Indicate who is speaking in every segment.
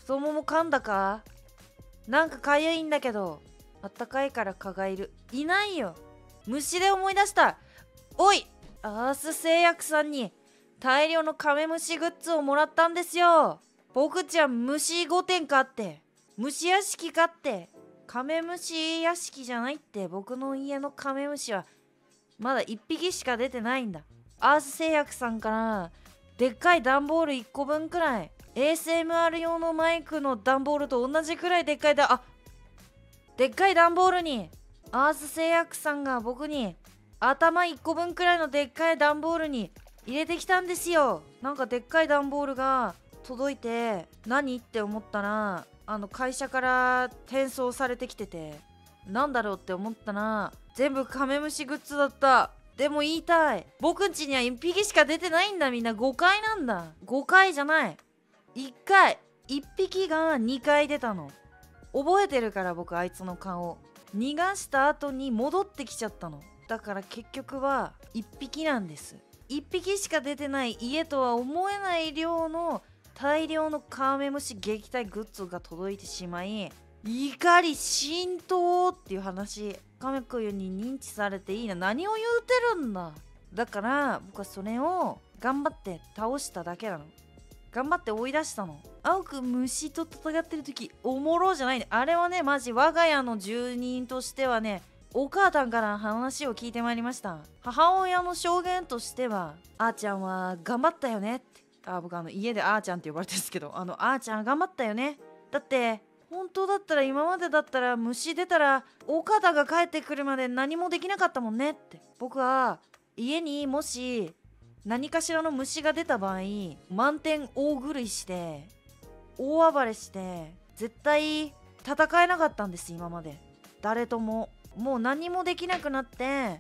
Speaker 1: 太もも噛んだか？なんかかゆいんだけど。あったかいから蚊がいる。いないよ。虫で思い出した。おい、アース製薬さんに大量のカメムシグッズをもらったんですよ。僕ちゃん虫5点買って虫屋敷買ってカメムシ屋敷じゃないって。僕の家のカメムシはまだ1匹しか出てないんだ。アース製薬さんからでっかい段ボール1個分くらい、 ASMR 用のマイクの段ボールと同じくらいでっかいでっかい段ボールにアース製薬さんが僕に頭1個分くらいのでっかい段ボールに入れてきたんですよ。なんかでっかい段ボールが届いて、何って思ったら会社から転送されてきてて、なんだろうって思ったら全部カメムシグッズだった。でも言いたい、僕ん家には1匹しか出てないんだ。みんな5回なんだ。5回じゃない、1回。1匹が2回出たの覚えてるから。僕あいつの顔逃がした後に戻ってきちゃったの。だから結局は1匹なんです。1匹しか出てない家とは思えない量の大量のカメムシ撃退グッズが届いてしまい、怒り浸透っていう話。カメクユに認知されていいな、何を言うてるんだ。だから僕はそれを頑張って倒しただけなの。頑張って追い出したの。青く虫と戦ってる時おもろじゃないね。あれはね、マジ我が家の住人としてはね、お母さんから話を聞いてまいりました。母親の証言としては、あーちゃんは頑張ったよねって。僕家であーちゃんって呼ばれてるんですけど、あーちゃん頑張ったよね。だって本当だったら、今までだったら虫出たらお母さんが帰ってくるまで何もできなかったもんねって。僕は家にもし何かしらの虫が出た場合、満点大狂いして大暴れして絶対戦えなかったんです。今まで誰とも。もう何もできなくなって、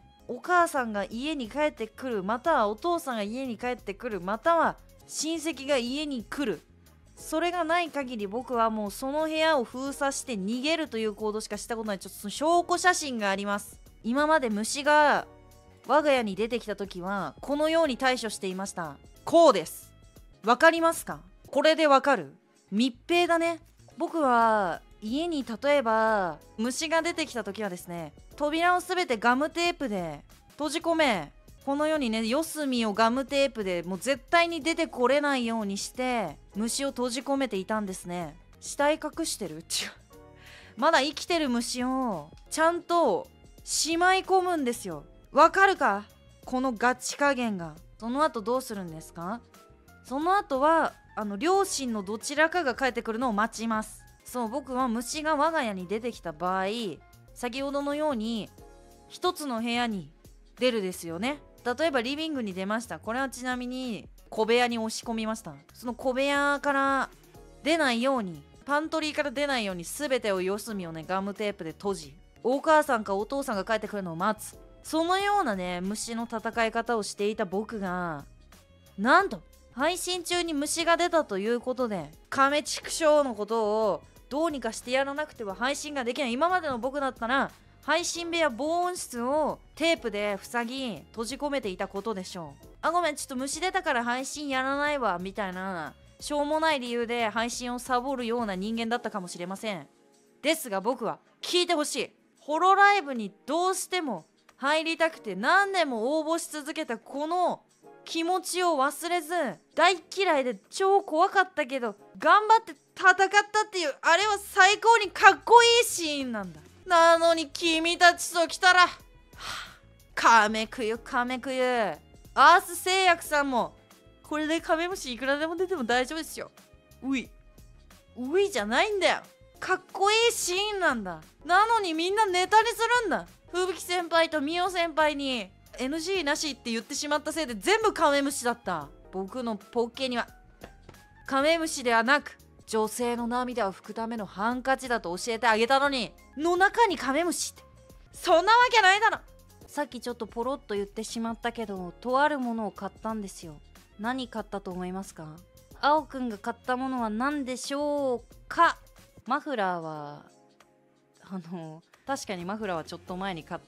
Speaker 1: お母さんが家に帰ってくる、またはお父さんが家に帰ってくる、または親戚が家に来る、それがない限り僕はもうその部屋を封鎖して逃げるという行動しかしたことない。ちょっとその証拠写真があります。今まで虫が我が家に出てきた時はこのように対処していました。こうです。わかりますか？これでわかる？密閉だね。僕は家に例えば虫が出てきた時はですね、扉をすべてガムテープで閉じ込め、このようにね、四隅をガムテープでもう絶対に出てこれないようにして虫を閉じ込めていたんですね。死体隠してる？違うまだ生きてる虫をちゃんとしまい込むんですよ。わかるか？このガチ加減が。その後どうするんですか？その後は両親のどちらかが帰ってくるのを待ちます。そう、僕は虫が我が家に出てきた場合、先ほどのように一つの部屋に出るですよね。例えばリビングに出ました。これはちなみに小部屋に押し込みました。その小部屋から出ないように、パントリーから出ないように全てを四隅をねガムテープで閉じ、お母さんかお父さんが帰ってくるのを待つ。そのようなね虫の戦い方をしていた僕が、なんと配信中に虫が出たということで、カメ畜生のことをどうにかしてやらなくては配信ができない。今までの僕だったら配信部屋防音室をテープで塞ぎ閉じ込めていたことでしょう。ごめん、ちょっと虫出たから配信やらないわみたいなしょうもない理由で配信をサボるような人間だったかもしれません。ですが僕は聞いてほしい。ホロライブにどうしても入りたくて何年も応募し続けたこの気持ちを忘れず、大嫌いで超怖かったけど頑張って戦ったっていう、あれは最高にかっこいいシーンなんだ。なのに君たちと来たら、カメクユカメクユ。アース製薬さんもこれでカメムシいくらでも出ても大丈夫ですよ。ういじゃないんだよ、かっこいいシーンなんだ。なのにみんなネタにするんだ。吹雪先輩とミオ先輩に NG なしって言ってしまったせいで全部カメムシだった。僕のポッケにはカメムシではなく女性の涙を拭くためのハンカチだと教えてあげたのに、の中にカメムシって、そんなわけないだろ。さっきちょっとポロッと言ってしまったけど、とあるものを買ったんですよ。何買ったと思いますか？青くんが買ったものは何でしょうか？マフラーは確かにマフラーはちょっと前に買って、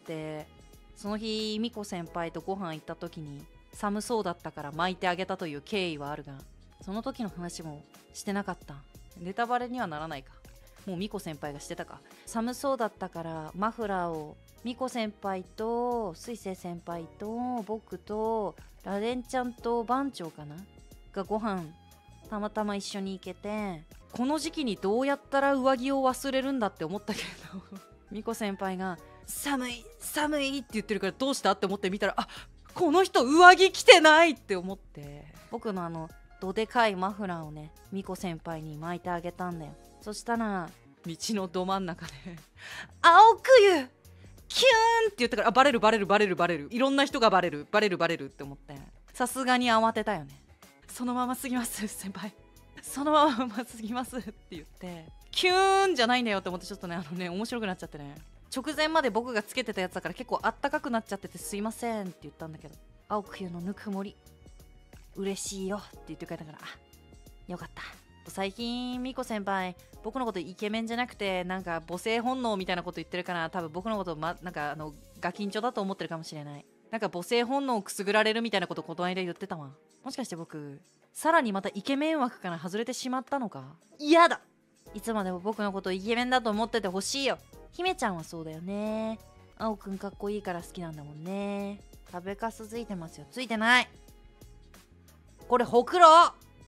Speaker 1: その日ミコ先輩とご飯行った時に寒そうだったから巻いてあげたという経緯はあるが、その時の話もしてなかった。 ネタバレにはならないか。もうミコ先輩がしてたか。寒そうだったからマフラーをミコ先輩と水星先輩と僕とラデンちゃんと番長かながご飯たまたま一緒に行けて、この時期にどうやったら上着を忘れるんだって思ったけどミコ先輩が寒い寒いって言ってるからどうしたって思って見たら、あ、この人上着着てないって思って、僕のどでかいマフラーをねミコ先輩に巻いてあげたんだよ。そしたら道のど真ん中で青くゆキューンって言ったから、バレるバレるバレるバレる、いろんな人がバレるバレるバレるって思って、さすがに慌てたよね。そのまますぎます先輩、そのまますぎますって言って、キューンじゃないんだよって思って、ちょっとね面白くなっちゃってね、直前まで僕がつけてたやつだから結構あったかくなっちゃっててすいませんって言ったんだけど、青くゆのぬくもり嬉しいよって言ってくれたから、あ、よかった。最近ミコ先輩僕のことイケメンじゃなくてなんか母性本能みたいなこと言ってるから、多分僕のこと、なんかガキンチョだと思ってるかもしれない。なんか母性本能をくすぐられるみたいなことこの間言ってたわ。もしかして僕さらにまたイケメン枠から外れてしまったのか。嫌だ、いつまでも僕のことイケメンだと思っててほしいよ。姫ちゃんはそうだよね。青くんかっこいいから好きなんだもんね。食べかすついてますよ。ついてない、これほくろ。